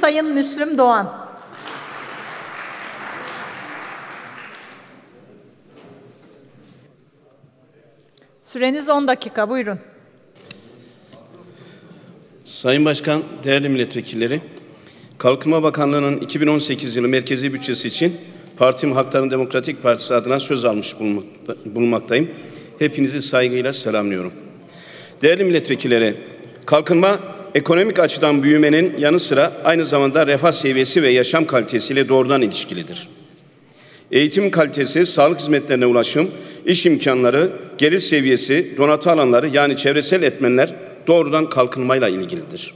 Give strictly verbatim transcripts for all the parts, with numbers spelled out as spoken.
Sayın Müslüm Doğan. Süreniz on dakika, buyurun. Sayın Başkan, değerli milletvekilleri, Kalkınma Bakanlığı'nın iki bin on sekiz yılı merkezi bütçesi için Partim Halkların Demokratik Partisi adına söz almış bulunmaktayım. Hepinizi saygıyla selamlıyorum. Değerli milletvekilleri, kalkınma ekonomik açıdan büyümenin yanı sıra aynı zamanda refah seviyesi ve yaşam kalitesiyle doğrudan ilişkilidir. Eğitim kalitesi, sağlık hizmetlerine ulaşım, iş imkanları, gelir seviyesi, donatı alanları yani çevresel etmenler doğrudan kalkınmayla ilgilidir.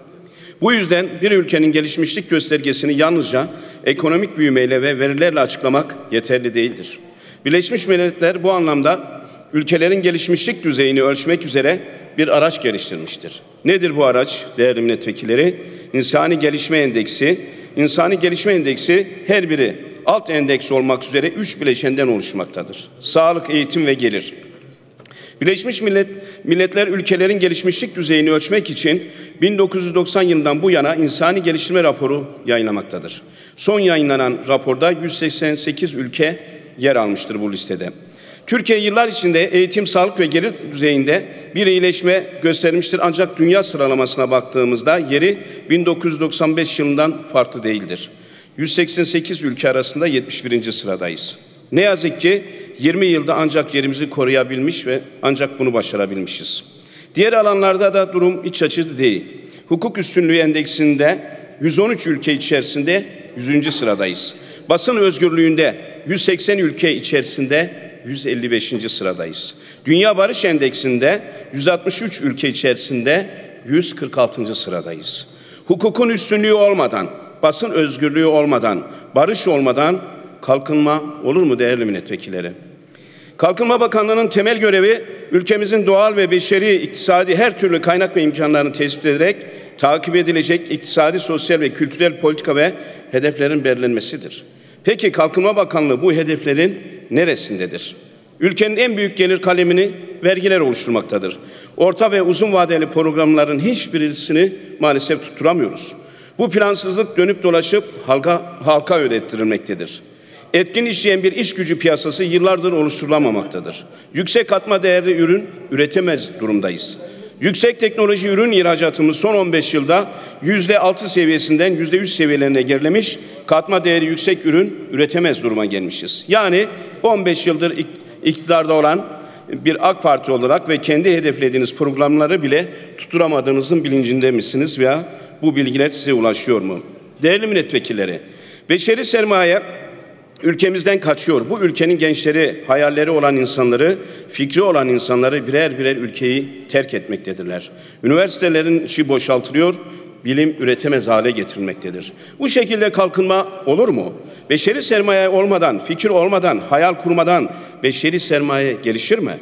Bu yüzden bir ülkenin gelişmişlik göstergesini yalnızca ekonomik büyümeyle ve verilerle açıklamak yeterli değildir. Birleşmiş Milletler bu anlamda ülkelerin gelişmişlik düzeyini ölçmek üzere bir araç geliştirmiştir. Nedir bu araç değerli milletvekilleri? İnsani Gelişme Endeksi. İnsani Gelişme Endeksi her biri alt endeks olmak üzere üç bileşenden oluşmaktadır. Sağlık, eğitim ve gelir. Birleşmiş Millet, Milletler ülkelerin gelişmişlik düzeyini ölçmek için bin dokuz yüz doksan yılından bu yana insani geliştirme raporu yayınlamaktadır. Son yayınlanan raporda yüz seksen sekiz ülke yer almıştır bu listede. Türkiye yıllar içinde eğitim, sağlık ve gelir düzeyinde bir iyileşme göstermiştir. Ancak dünya sıralamasına baktığımızda yeri bin dokuz yüz doksan beş yılından farklı değildir. yüz seksen sekiz ülke arasında yetmiş birinci sıradayız. Ne yazık ki yirmi yılda ancak yerimizi koruyabilmiş ve ancak bunu başarabilmişiz. Diğer alanlarda da durum iç açıcı değil. Hukuk üstünlüğü endeksinde yüz on üç ülke içerisinde yüzüncü sıradayız. Basın özgürlüğünde yüz seksen ülke içerisinde yüz elli beşinci sıradayız. Dünya Barış Endeksinde yüz altmış üç ülke içerisinde yüz kırk altıncı sıradayız. Hukukun üstünlüğü olmadan, basın özgürlüğü olmadan, barış olmadan kalkınma olur mu değerli milletvekilleri? Kalkınma Bakanlığı'nın temel görevi ülkemizin doğal ve beşeri, iktisadi her türlü kaynak ve imkanlarını tespit ederek takip edilecek iktisadi, sosyal ve kültürel politika ve hedeflerin belirlenmesidir. Peki Kalkınma Bakanlığı bu hedeflerin neresindedir? Ülkenin en büyük gelir kalemini vergiler oluşturmaktadır. Orta ve uzun vadeli programların hiçbirisini maalesef tutturamıyoruz. Bu plansızlık dönüp dolaşıp halka, halka ödettirilmektedir. Etkin işleyen bir iş gücü piyasası yıllardır oluşturulamamaktadır. Yüksek katma değerli ürün üretemez durumdayız. Yüksek teknoloji ürün ihracatımız son on beş yılda yüzde altı seviyesinden yüzde üç seviyelerine gerilemiş, katma değeri yüksek ürün üretemez duruma gelmişiz. Yani on beş yıldır iktidarda olan bir AK Parti olarak ve kendi hedeflediğiniz programları bile tutturamadığınızın bilincinde misiniz veya bu bilgiler size ulaşıyor mu? Değerli milletvekilleri, beşeri sermaye ülkemizden kaçıyor. Bu ülkenin gençleri, hayalleri olan insanları, fikri olan insanları birer birer ülkeyi terk etmektedirler. Üniversitelerin içi boşaltılıyor, bilim üretemez hale getirilmektedir. Bu şekilde kalkınma olur mu? Beşeri sermaye olmadan, fikir olmadan, hayal kurmadan beşeri sermaye gelişir mi?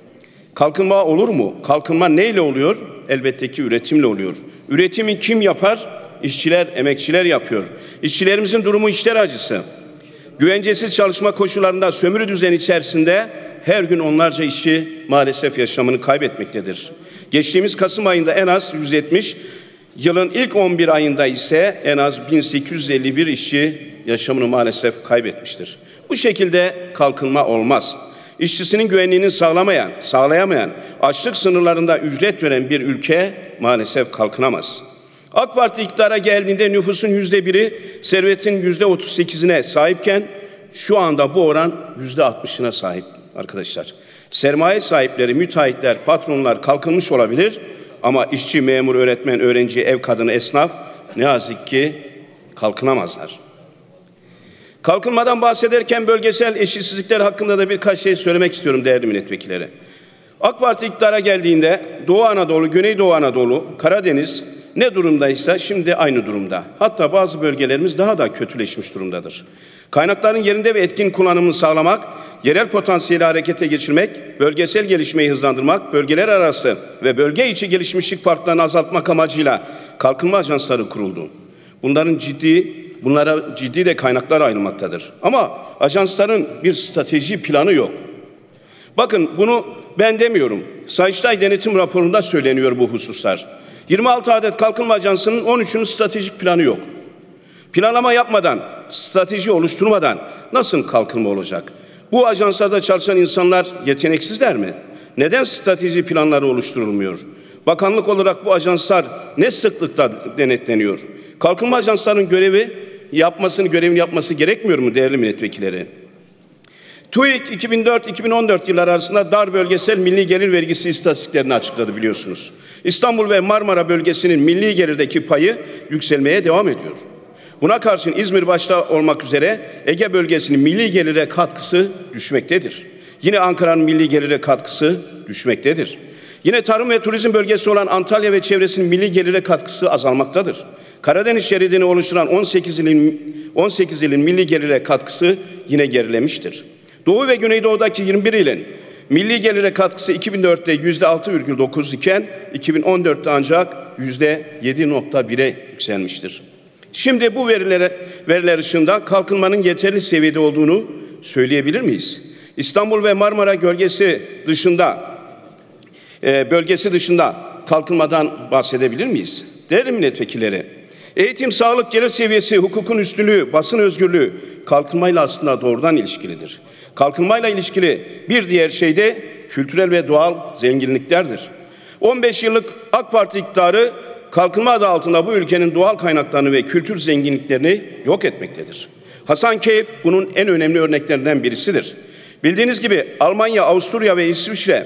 Kalkınma olur mu? Kalkınma neyle oluyor? Elbette ki üretimle oluyor. Üretimi kim yapar? İşçiler, emekçiler yapıyor. İşçilerimizin durumu işler acısı. Güvencesiz çalışma koşullarında sömürü düzeni içerisinde her gün onlarca işçi maalesef yaşamını kaybetmektedir. Geçtiğimiz Kasım ayında en az yüz yetmiş, yılın ilk on bir ayında ise en az bin sekiz yüz elli bir işçi yaşamını maalesef kaybetmiştir. Bu şekilde kalkınma olmaz. İşçisinin güvenliğini sağlamayan, sağlayamayan, açlık sınırlarında ücret veren bir ülke maalesef kalkınamaz. AK Parti iktidara geldiğinde nüfusun yüzde biri, servetin yüzde otuz sekizine sahipken şu anda bu oran yüzde altmışına sahip arkadaşlar. Sermaye sahipleri, müteahhitler, patronlar kalkınmış olabilir ama işçi, memur, öğretmen, öğrenci, ev kadını, esnaf ne yazık ki kalkınamazlar. Kalkınmadan bahsederken bölgesel eşitsizlikler hakkında da birkaç şey söylemek istiyorum değerli milletvekilleri. AK Parti iktidara geldiğinde Doğu Anadolu, Güneydoğu Anadolu, Karadeniz ne durumdaysa şimdi aynı durumda. Hatta bazı bölgelerimiz daha da kötüleşmiş durumdadır. Kaynakların yerinde ve etkin kullanımını sağlamak, yerel potansiyeli harekete geçirmek, bölgesel gelişmeyi hızlandırmak, bölgeler arası ve bölge içi gelişmişlik farklarını azaltmak amacıyla kalkınma ajansları kuruldu. Bunların ciddi, bunlara ciddi de kaynaklar ayrılmaktadır. Ama ajansların bir strateji planı yok. Bakın bunu ben demiyorum. Sayıştay denetim raporunda söyleniyor bu hususlar. yirmi altı adet kalkınma ajansının on üçünün stratejik planı yok. Planlama yapmadan, strateji oluşturmadan nasıl kalkınma olacak? Bu ajanslarda çalışan insanlar yeteneksizler mi? Neden strateji planları oluşturulmuyor? Bakanlık olarak bu ajanslar ne sıklıkta denetleniyor? Kalkınma ajanslarının görevi yapmasını, görevini yapması gerekmiyor mu değerli milletvekilleri? TÜİK iki bin dört iki bin on dört yılları arasında dar bölgesel milli gelir vergisi istatistiklerini açıkladı biliyorsunuz. İstanbul ve Marmara bölgesinin milli gelirdeki payı yükselmeye devam ediyor. Buna karşın İzmir başta olmak üzere Ege bölgesinin milli gelire katkısı düşmektedir. Yine Ankara'nın milli gelire katkısı düşmektedir. Yine tarım ve turizm bölgesi olan Antalya ve çevresinin milli gelire katkısı azalmaktadır. Karadeniz şeridini oluşturan on sekiz ilin, on sekiz ilin milli gelire katkısı yine gerilemiştir. Doğu ve Güneydoğu'daki yirmi bir ilin milli gelire katkısı iki bin dörtte yüzde altı virgül dokuz iken iki bin on dörtte ancak yüzde yedi virgül bire yükselmiştir. Şimdi bu verilere, veriler ışığında kalkınmanın yeterli seviyede olduğunu söyleyebilir miyiz? İstanbul ve Marmara bölgesi dışında e, bölgesi dışında kalkınmadan bahsedebilir miyiz? Değerli milletvekilleri, eğitim, sağlık, gelir seviyesi, hukukun üstünlüğü, basın özgürlüğü kalkınmayla aslında doğrudan ilişkilidir. Kalkınmayla ilişkili bir diğer şey de kültürel ve doğal zenginliklerdir. on beş yıllık AK Parti iktidarı kalkınma adı altında bu ülkenin doğal kaynaklarını ve kültür zenginliklerini yok etmektedir. Hasankeyf bunun en önemli örneklerinden birisidir. Bildiğiniz gibi Almanya, Avusturya ve İsviçre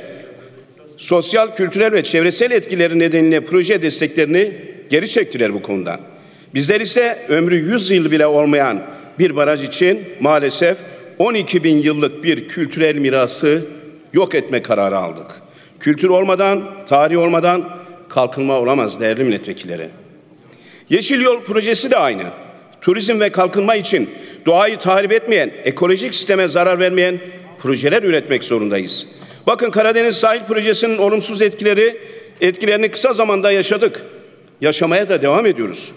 sosyal, kültürel ve çevresel etkileri nedeniyle proje desteklerini geri çektiler bu konuda. Bizler ise ömrü yüz yıl bile olmayan bir baraj için maalesef on iki bin yıllık bir kültürel mirası yok etme kararı aldık. Kültür olmadan, tarih olmadan kalkınma olamaz değerli milletvekilleri. Yeşil Yol projesi de aynı. Turizm ve kalkınma için doğayı tahrip etmeyen, ekolojik sisteme zarar vermeyen projeler üretmek zorundayız. Bakın Karadeniz Sahil Projesi'nin olumsuz etkileri, etkilerini kısa zamanda yaşadık. Yaşamaya da devam ediyoruz.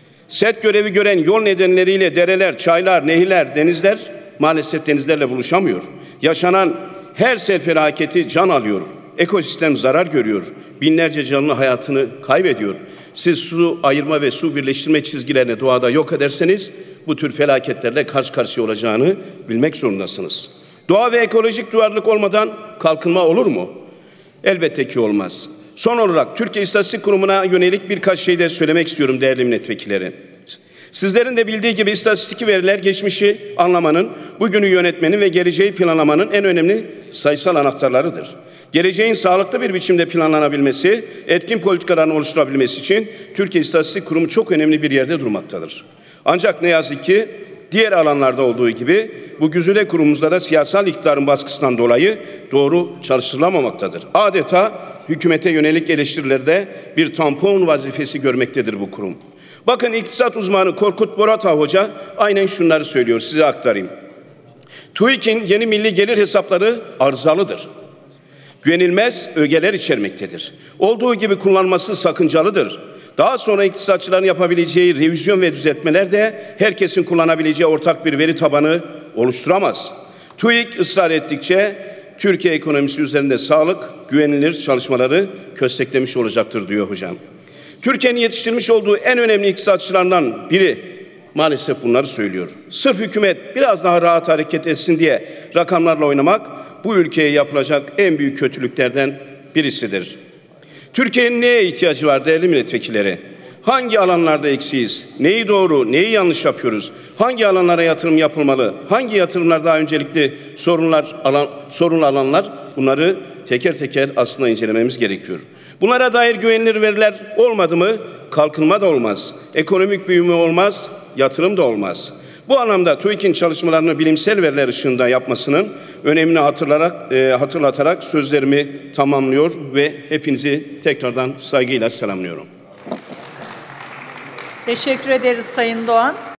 Set görevi gören yol nedenleriyle dereler, çaylar, nehirler, denizler maalesef denizlerle buluşamıyor. Yaşanan her sel felaketi can alıyor. Ekosistem zarar görüyor. Binlerce canlı hayatını kaybediyor. Siz su ayırma ve su birleştirme çizgilerini doğada yok ederseniz bu tür felaketlerle karşı karşıya olacağını bilmek zorundasınız. Doğa ve ekolojik duyarlılık olmadan kalkınma olur mu? Elbette ki olmaz. Son olarak Türkiye İstatistik Kurumu'na yönelik birkaç şey de söylemek istiyorum değerli milletvekilleri. Sizlerin de bildiği gibi istatistik veriler geçmişi anlamanın, bugünü yönetmenin ve geleceği planlamanın en önemli sayısal anahtarlarıdır. Geleceğin sağlıklı bir biçimde planlanabilmesi, etkin politikaların oluşturabilmesi için Türkiye İstatistik Kurumu çok önemli bir yerde durmaktadır. Ancak ne yazık ki diğer alanlarda olduğu gibi bu güzide kurumumuzda da siyasal iktidarın baskısından dolayı doğru çalıştırılamamaktadır. Adeta hükümete yönelik eleştirilerde bir tampon vazifesi görmektedir bu kurum. Bakın iktisat uzmanı Korkut Boratağ Hoca aynen şunları söylüyor, size aktarayım. TÜİK'in yeni milli gelir hesapları arızalıdır. Güvenilmez ögeler içermektedir. Olduğu gibi kullanılması sakıncalıdır. Daha sonra iktisatçıların yapabileceği revizyon ve düzeltmeler de herkesin kullanabileceği ortak bir veri tabanı oluşturamaz. TÜİK ısrar ettikçe Türkiye ekonomisi üzerinde sağlık, güvenilir çalışmaları kösteklemiş olacaktır diyor hocam. Türkiye'nin yetiştirmiş olduğu en önemli iktisatçılarından biri maalesef bunları söylüyor. Sırf hükümet biraz daha rahat hareket etsin diye rakamlarla oynamak bu ülkeye yapılacak en büyük kötülüklerden birisidir. Türkiye'nin neye ihtiyacı var değerli milletvekilleri? Hangi alanlarda eksiyiz? Neyi doğru, neyi yanlış yapıyoruz? Hangi alanlara yatırım yapılmalı? Hangi yatırımlar daha öncelikli sorunlar, alan, sorun alanlar? Bunları teker teker aslında incelememiz gerekiyor. Bunlara dair güvenilir veriler olmadı mı kalkınma da olmaz. Ekonomik büyüme olmaz, yatırım da olmaz. Bu anlamda TÜİK'in çalışmalarını bilimsel veriler ışığında yapmasının önemini hatırlarak, e, hatırlatarak sözlerimi tamamlıyor ve hepinizi tekrardan saygıyla selamlıyorum. Teşekkür ederiz Sayın Doğan.